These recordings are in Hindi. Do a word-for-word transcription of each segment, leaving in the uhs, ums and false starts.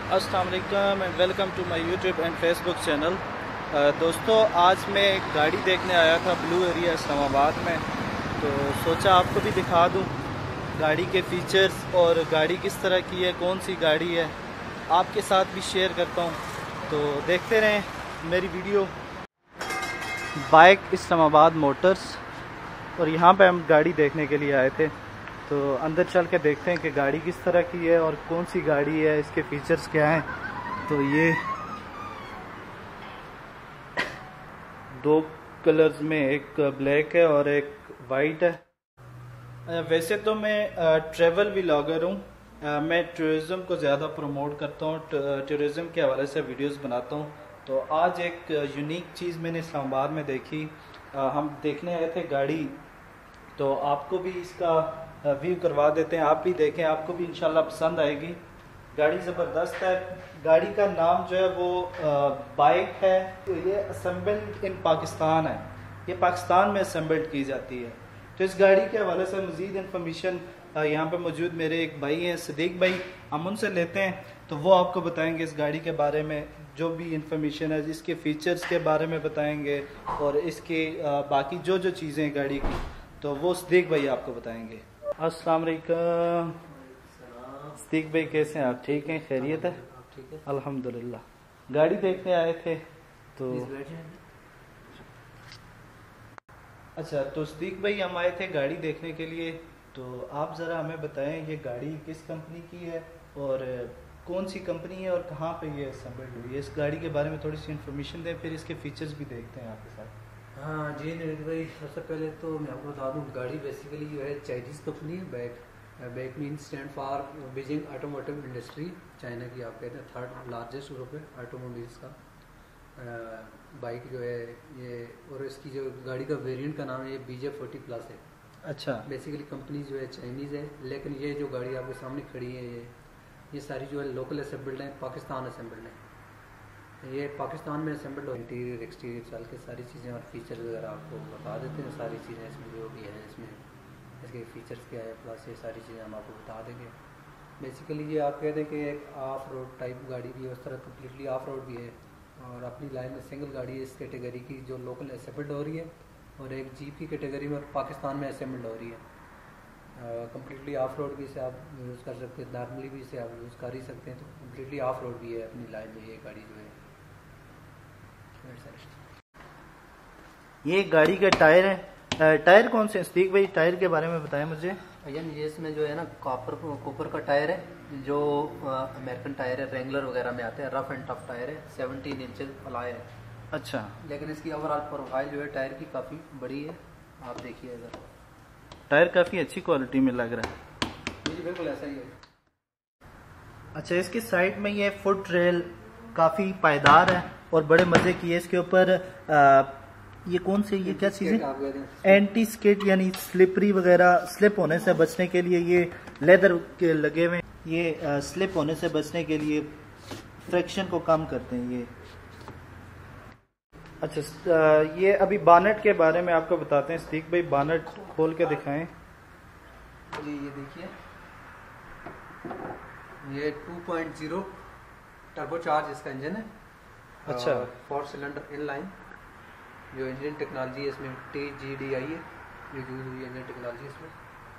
अस्सलाम वालेकुम and welcome to my YouTube and Facebook channel. दोस्तों, आज मैं एक गाड़ी देखने आया था ब्लू एरिया इस्लामाबाद में, तो सोचा आपको भी दिखा दूं गाड़ी के फीचर्स और गाड़ी किस तरह की है, कौन सी गाड़ी है, आपके साथ भी शेयर करता हूं। तो देखते रहें मेरी वीडियो। बाइक इस्लामाबाद मोटर्स, और यहाँ पे हम गाड़ी देखने के लिए आए थे, तो अंदर चल के देखते हैं कि गाड़ी किस तरह की है और कौन सी गाड़ी है, इसके फीचर्स क्या हैं। तो ये दो कलर्स में एक ब्लैक है और एक वाइट है। वैसे तो मैं ट्रैवल व्लॉगर हूँ, मैं टूरिज़्म को ज़्यादा प्रमोट करता हूँ, टूरिज़्म के हवाले से वीडियोस बनाता हूँ। तो आज एक यूनिक चीज़ मैंने इस्लामाबाद में देखी। हम देखने आए थे गाड़ी, तो आपको भी इसका व्यू करवा देते हैं, आप भी देखें, आपको भी इंशाल्लाह पसंद आएगी। गाड़ी ज़बरदस्त है। गाड़ी का नाम जो है वो बाइक है। तो ये असेंबल्ड इन पाकिस्तान है, ये पाकिस्तान में असेंबल्ड की जाती है। तो इस गाड़ी के हवाले से मज़ीद इन्फॉर्मेशन यहाँ पे मौजूद मेरे एक भाई हैं, सदीक भाई, हम उनसे लेते हैं, तो वो आपको बताएंगे इस गाड़ी के बारे में जो भी इंफॉर्मेशन है, इसके फीचर्स के बारे में बताएंगे और इसके बाकी जो जो चीज़ें हैं गाड़ी की, तो वो सदीक भाई आपको बताएंगे। अस्सलाम वालेकुम सदीक भाई, कैसे हैं आप? ठीक हैं, खैरियत है? ठीक है, अल्हम्दुलिल्लाह। गाड़ी देखने आए थे तो अच्छा, तो सदीक भाई हम आए थे गाड़ी देखने के लिए, तो आप ज़रा हमें बताएं ये गाड़ी किस कंपनी की है और कौन सी कंपनी है और कहाँ पे ये असेंबल्ड हुई है। इस गाड़ी के बारे में थोड़ी सी इन्फॉर्मेशन दें, फिर इसके फीचर्स भी देखते हैं आपके साथ। हाँ जी नवीद भाई, सबसे पहले तो मैं आपको बता दूँ, गाड़ी बेसिकली जो है चाइनीज़ कंपनी है। BAIC BAIC mean stand for Beijing automotive industry, China की आप कहते हैं थर्ड लार्जेस्ट ग्रुप है ऑटोमोबाइल्स का। बाइक जो है ये, और इसकी जो गाड़ी का वेरिएंट का नाम है ये बीजे फोर्टी प्लस है। अच्छा, बेसिकली कंपनी जो है चाइनीज़ है, लेकिन ये जो गाड़ी आपके सामने खड़ी है ये ये सारी जो है लोकल असेंबल्ड है, पाकिस्तान असेंबल्ड है। ये पाकिस्तान में असेंबल्ड हो, इंटीरियर एक्सटीरियर चल के सारी चीज़ें और फीचर्स वगैरह आपको बता देते हैं। सारी चीज़ें इसमें जो भी है, इसमें इसके फीचर्स क्या है, प्लस ये सारी चीज़ें हम आपको बता देंगे। बेसिकली ये आप कहते हैं कि एक ऑफ रोड टाइप गाड़ी भी है, उस तरह कम्प्लीटली ऑफ रोड भी है, और अपनी लाइन में सिंगल गाड़ी है इस कैटेगरी की जो लोकल असेंबल्ड हो रही है, और एक जीप की कैटेगरी में और पाकिस्तान में असेंबल्ड हो रही है। कम्प्लीटली ऑफ रोड भी इसे आप यूज़ कर सकते हैं, नॉर्मली भी इसे आप यूज़ कर ही सकते हैं। तो कम्प्लीटली ऑफ रोड भी है अपनी लाइन में ये गाड़ी जो है। ये गाड़ी के टायर है, टायर कौन से? सदीक भाई टायर के बारे में बताएं मुझे। अयन ये इसमें जो है ना कॉपर कॉपर का टायर है, जो अमेरिकन टायर है, रेंगलर वगैरह में आते हैं, रफ एंड टफ टायर है, सेवनटीन इंचेस अलाय है। अच्छा, लेकिन इसकी ओवरऑल प्रोफाइल जो है टायर की काफ़ी बड़ी है, आप देखिए इधर टायर काफ़ी अच्छी क्वालिटी में लग रहा है। जी बिल्कुल ऐसा ही है। अच्छा, इसकी साइड में ये फुट रेल काफ़ी पायदार है और बड़े मज़े की है। इसके ऊपर ये कौन सी, ये क्या चीज़ है? एंटी स्किड, यानी स्लिपरी वगैरह, स्लिप होने से बचने के लिए ये लेदर के लगे हुए, ये आ, स्लिप होने से बचने के लिए फ्रिक्शन को कम करते हैं ये। अच्छा, आ, ये अभी बानट के बारे में आपको बताते हैं सदीक भाई, बानट खोल के दिखाएं। जी ये देखिए, ये two point zero turbo charge इसका इंजन है। अच्छा, फोर सिलेंडर इन लाइन जो इंजन टेक्नोलॉजी है इसमें टी जी डी आई है, जो यूज हुई है इंजन टेक्नोलॉजी इसमें।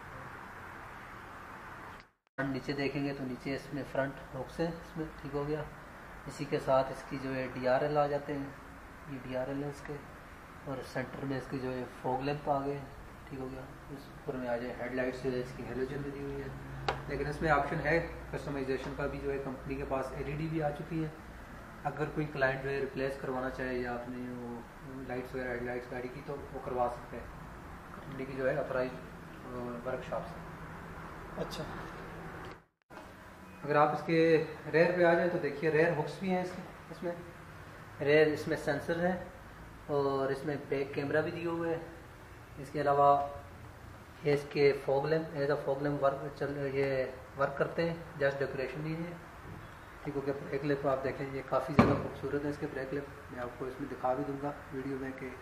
नीचे देखेंगे तो नीचे इसमें फ्रंट हुक्स हैं, इसमें ठीक हो गया। इसी के साथ इसकी जो है डी आर एल आ जाते हैं, ये डी आर एल है इसके, और सेंटर में इसकी जो है फॉग लैंप आ गए, ठीक हो गया। इस ऊपर में आ जाए हेडलाइट्स जो है इसकी हेलोजन भी दी हुई है, लेकिन इसमें ऑप्शन है कस्टमाइजेशन का भी, जो है कंपनी के पास एल ई डी भी आ चुकी है। अगर कोई क्लाइंट जो है रिप्लेस करवाना चाहे या अपनी वो लाइट्स वगैरह हेडलाइट्स गाड़ी की, तो वो करवा सकते हैं कंपनी की जो है अथराइज वर्कशॉप से। अच्छा, अगर आप इसके रेयर पे आ जाए तो देखिए रेयर हुक्स भी हैं इसके, इसमें रेयर इसमें सेंसर है और इसमें बैक कैमरा भी दिए हुए है। इसके अलावा ये इसके fog lamp as a fog lamp work चल ये वर्क करते हैं, जस्ट डेकोरेशन नहीं है, ठीक हो गया। ब्रेक लिप आप देखें, ये काफ़ी ज़्यादा खूबसूरत है इसके ब्रेक लिप, मैं आपको इसमें दिखा भी दूंगा वीडियो में कि।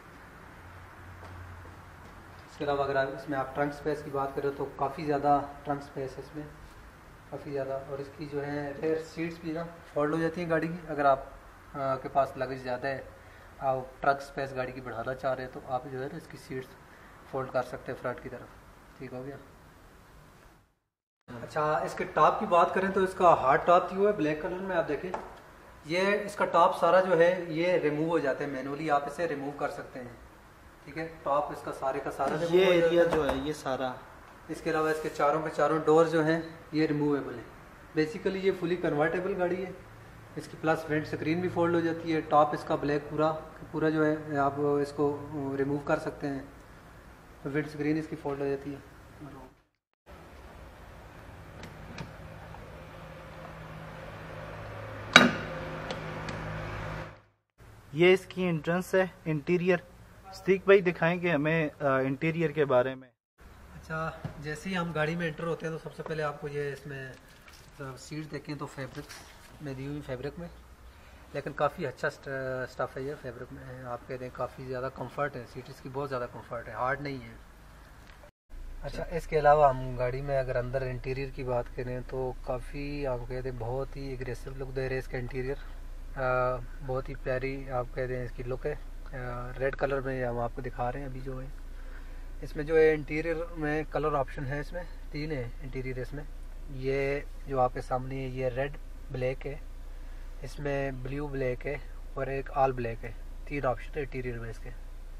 इसके अलावा अगर आप इसमें आप ट्रंक स्पेस की बात करें तो काफ़ी ज़्यादा ट्रंक स्पेस है इसमें, काफ़ी ज़्यादा। और इसकी जो है रेयर सीट्स भी ना फोल्ड हो जाती हैं गाड़ी की। अगर आप आ, के पास लगेज ज़्यादा है, आप ट्रक स्पेस गाड़ी की बढ़ाना चाह रहे हैं, तो आप जो है ना इसकी सीट्स फोल्ड कर सकते हैं फ्रंट की तरफ। ठीक हो गया। अच्छा, इसके टॉप की बात करें तो इसका हार्ड टॉप दिया हुआ है ब्लैक कलर में। आप देखें, ये इसका टॉप सारा जो है ये रिमूव हो जाता है, मैनुअली आप इसे रिमूव कर सकते हैं। ठीक है, टॉप इसका सारे का सारा ये एरिया जो है ये सारा। इसके अलावा इसके चारों के चारों डोर जो हैं ये रिमूवेबल है। बेसिकली ये फुली कन्वर्टेबल गाड़ी है। इसकी प्लस फ्रंट स्क्रीन भी फोल्ड हो जाती है। टॉप इसका ब्लैक पूरा पूरा जो है आप इसको रिमूव कर सकते हैं, विंड स्क्रीन इसकी फोल्ड हो जाती है। ये इसकी एंट्रेंस है। इंटीरियर स्टिक भाई दिखाएंगे हमें इंटीरियर के बारे में। अच्छा, जैसे ही हम गाड़ी में एंटर होते हैं तो सबसे पहले आपको ये इसमें सीट देखें तो फैब्रिक में दी हुई फैब्रिक में, लेकिन काफ़ी अच्छा स्टफ़ है ये फैब्रिक में है। आप कहते हैं काफ़ी ज़्यादा कंफर्ट है, सीट इसकी बहुत ज़्यादा कंफर्ट है, हार्ड नहीं है। अच्छा, इसके अलावा हम गाड़ी में अगर अंदर इंटीरियर की बात करें तो काफ़ी आप कहते हैं बहुत ही एग्रेसिव लुक दे रहे हैं इसका इंटीरियर। आ, बहुत ही प्यारी आप कहते हैं इसकी लुक है। रेड कलर में हम आपको दिखा रहे हैं अभी जो है। इसमें जो है इंटीरियर में कलर ऑप्शन है, इसमें तीन है इंटीरियर इसमें। ये जो आपके सामने है ये रेड ब्लैक है, इसमें ब्लू ब्लैक है और एक ऑल ब्लैक है। तीन ऑप्शन है इंटीरियर में इसके।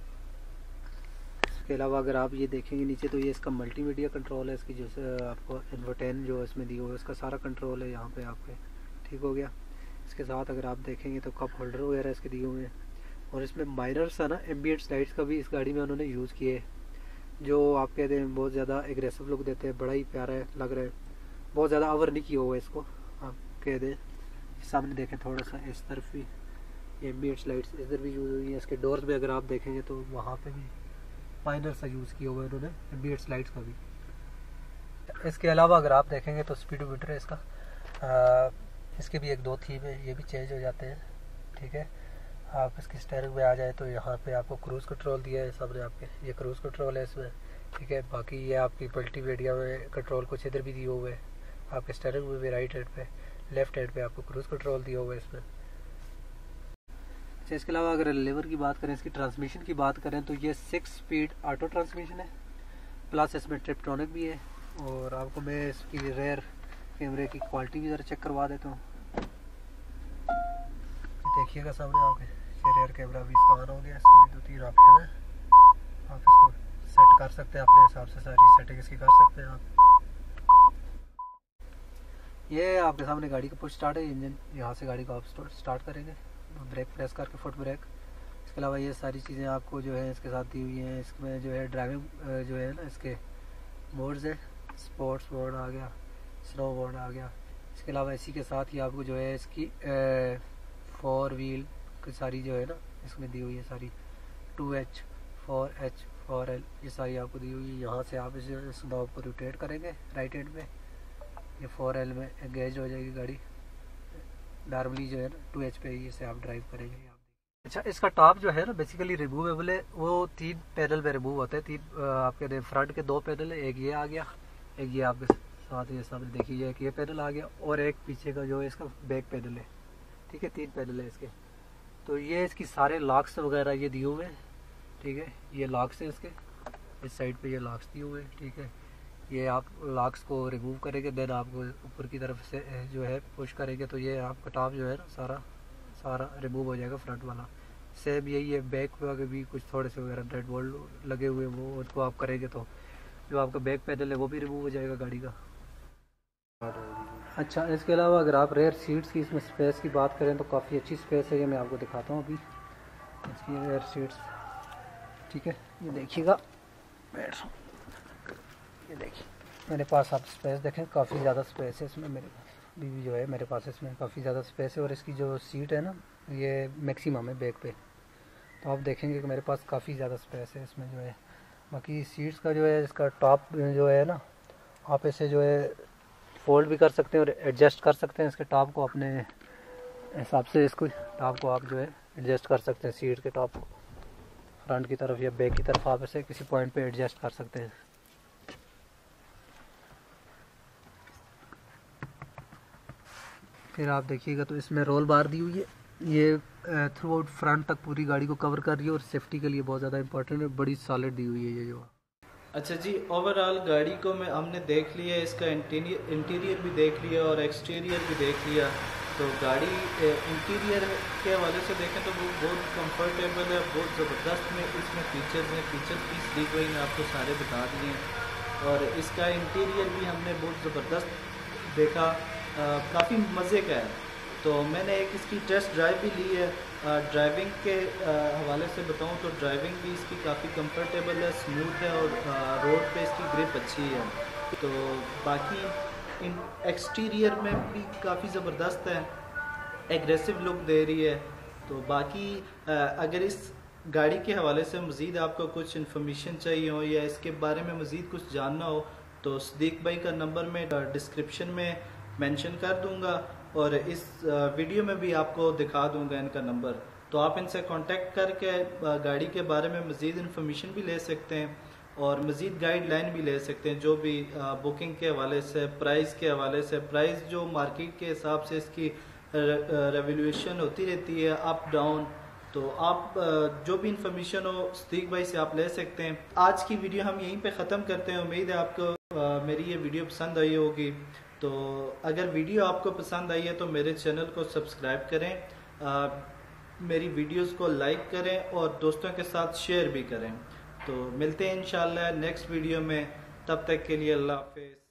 इसके अलावा अगर आप ये देखेंगे नीचे तो ये इसका मल्टीमीडिया कंट्रोल है। इसकी जो आपको इन्फोटेन जो इसमें दी हुई है उसका सारा कंट्रोल है यहाँ पे आपके। ठीक हो गया। इसके साथ अगर आप देखेंगे तो कप होल्डर वगैरह इसके दिए हुए हैं। और इसमें माइनर सा ना एम्बिएंट लाइट्स का भी इस गाड़ी में उन्होंने यूज़ किए, जो आप कहते हैं बहुत ज़्यादा एग्रेसिव लुक देते हैं। बड़ा ही प्यारा है, लग रहा है, बहुत ज़्यादा अवर नहीं किया हुआ है इसको। आप कह दें सामने देखें थोड़ा सा, इस तरफ भी एम्बिएंट लाइट्स इधर भी यूज़ हुई है। इसके डोर्स में अगर आप देखेंगे तो वहाँ पे भी माइनर सा यूज़ किया हुआ है उन्होंने एम्बिएंट लाइट्स का भी। इसके अलावा अगर आप देखेंगे तो स्पीडोमीटर है इसका। आ, इसके भी एक दो थीम है, ये भी चेंज हो जाते हैं। ठीक है, आप इसकी स्टीयरिंग में आ जाए तो यहाँ पे आपको क्रूज़ कंट्रोल दिया है सामने आपके, ये क्रूज़ कंट्रोल है इसमें। ठीक है, बाकी ये आपकी मल्टीमीडिया में कंट्रोल कुछ इधर भी दिए हुए है आपके स्टीयरिंग में भी। राइट हैंड पे, लेफ्ट हैंड पे आपको क्रूज़ कंट्रोल दिया हुआ है इसमें। अच्छा, इसके अलावा अगर लीवर की बात करें, इसकी ट्रांसमिशन की बात करें तो ये सिक्स स्पीड ऑटो ट्रांसमिशन है, प्लस इसमें ट्रिप्टोनिक भी है। और आपको मैं इसकी रेयर कैमरे की क्वालिटी भी ज़रा चेक करवा देता हूँ। देखिएगा सामने आपके, ये रेयर कैमरा भी इसका ऑन हो गया। इसके भी दो तीन ऑप्शन है, आप इसको सेट कर सकते हैं अपने हिसाब से, सारी सेटिंग इसकी कर सकते हैं आप। ये आपके सामने गाड़ी का पुश स्टार्ट है, इंजन यहाँ से गाड़ी को आप स्टार्ट करेंगे, ब्रेक प्रेस करके फुट ब्रेक। इसके अलावा ये सारी चीज़ें आपको जो है इसके साथ दी हुई हैं। इसमें जो है ड्राइविंग जो है ना इसके मोड्स है, स्पोर्ट्स मोड आ गया, स्नो मोड आ गया। इसके अलावा इसी के साथ ही आपको जो है इसकी फोर व्हील की सारी जो है ना इसमें दी हुई है सारी, two H four H four L ये सारी आपको दी हुई है। यहाँ से आप इस इस नॉब को रोटेट करेंगे राइट हैंड में, ये फोर एल में एंगेज हो जाएगी गाड़ी। नॉर्मली जो है ना टू एच पे ही इसे आप ड्राइव करेंगे। अच्छा, इसका टॉप जो है ना बेसिकली रिमूवेबल है, वो तीन पैनल में रिमूव होता है। तीन आपके फ्रंट के दो पैनल है, एक ये आ गया, एक ये आपके साथ ये सामने देखिए एक ये पैनल आ गया, और एक पीछे का जो है इसका बैक पैनल है। ठीक है, तीन पैनल है इसके। तो ये इसकी सारे लॉक्स वगैरह ये दिए हुए हैं। ठीक है, ये लॉक्स है इसके, इस साइड पे ये लॉक्स दिए हुए हैं। ठीक है, ये आप लॉक्स को रिमूव करेंगे, देन आपको ऊपर की तरफ से जो है पुश करेंगे तो ये आपका टॉप जो है ना सारा सारा रिमूव हो जाएगा फ्रंट वाला। सेम यही है, बैक पे भी कुछ थोड़े से वगैरह नट बोल्ट लगे हुए हैं, वो उसको आप करेंगे तो जो आपका बैक पैनल है वो भी रिमूव हो जाएगा गाड़ी का। अच्छा, इसके अलावा अगर आप रेयर सीट्स की इसमें स्पेस की बात करें तो काफ़ी अच्छी स्पेस है, ये मैं आपको दिखाता हूँ अभी इसकी रेयर सीट्स। ठीक है, ये देखिएगा, बैठ ये देखिए मेरे पास आप स्पेस देखें, काफ़ी ज़्यादा स्पेस है इसमें। मेरे पास बीवी जो है मेरे पास इसमें काफ़ी ज़्यादा स्पेस है, और इसकी जो सीट है ना ये मैक्सिमम है बैक पे, तो आप देखेंगे कि मेरे पास काफ़ी ज़्यादा स्पेस है इसमें जो है। बाकी सीट्स का जो है इसका टॉप जो है ना आप इसे जो है फोल्ड भी कर सकते हैं और एडजस्ट कर सकते हैं इसके टॉप को अपने हिसाब से। इसको टॉप को आप जो है एडजस्ट कर सकते हैं, सीट के टॉप को फ्रंट की तरफ या बैक की तरफ आप इसे किसी पॉइंट पे एडजस्ट कर सकते हैं। फिर आप देखिएगा तो इसमें रोल बार दी हुई है, ये थ्रू आउट फ्रंट तक पूरी गाड़ी को कवर कर रही है और सेफ्टी के लिए बहुत ज़्यादा इंपॉर्टेंट है, बड़ी सॉलिड दी हुई है ये जो। अच्छा जी, ओवरऑल गाड़ी को मैं हमने देख लिया, इसका इंटीरियर इंटीरियर भी देख लिया और एक्सटीरियर भी देख लिया। तो गाड़ी इंटीरियर के हवाले से देखें तो वो बहुत कंफर्टेबल है, बहुत ज़बरदस्त में इसमें फीचर्स हैं। फीचर की स्लीक वही आपको सारे बता दिए हैं। और इसका इंटीरियर भी हमने बहुत ज़बरदस्त देखा, काफ़ी मज़े का है। तो मैंने एक इसकी टेस्ट ड्राइव भी ली है। ड्राइविंग के हवाले से बताऊं तो ड्राइविंग भी इसकी काफ़ी कंफर्टेबल है, स्मूथ है और रोड पे इसकी ग्रिप अच्छी है। तो बाकी इन एक्सटीरियर में भी काफ़ी ज़बरदस्त है, एग्रेसिव लुक दे रही है। तो बाकी अगर इस गाड़ी के हवाले से मज़ीद आपको कुछ इन्फॉर्मेशन चाहिए हो या इसके बारे में मज़ीद कुछ जानना हो तो सदीक भाई का नंबर मैं डिस्क्रिप्शन में मेंशन कर दूंगा और इस वीडियो में भी आपको दिखा दूंगा इनका नंबर। तो आप इनसे कांटेक्ट करके गाड़ी के बारे में मज़ीद इन्फॉर्मेशन भी ले सकते हैं और मज़ीद गाइडलाइन भी ले सकते हैं, जो भी बुकिंग के हवाले से, प्राइस के हवाले से। प्राइस जो मार्केट के हिसाब से इसकी रेवोल्यूशन होती रहती है, अप डाउन। तो आप जो भी इंफॉर्मेशन हो सदीक भाई से आप ले सकते हैं। आज की वीडियो हम यहीं पे ख़त्म करते हैं। उम्मीद है आपको मेरी ये वीडियो पसंद आई होगी। तो अगर वीडियो आपको पसंद आई है तो मेरे चैनल को सब्सक्राइब करें, आ, मेरी वीडियोस को लाइक करें और दोस्तों के साथ शेयर भी करें। तो मिलते हैं इंशाल्लाह नेक्स्ट वीडियो में, तब तक के लिए अल्लाह हाफिज़।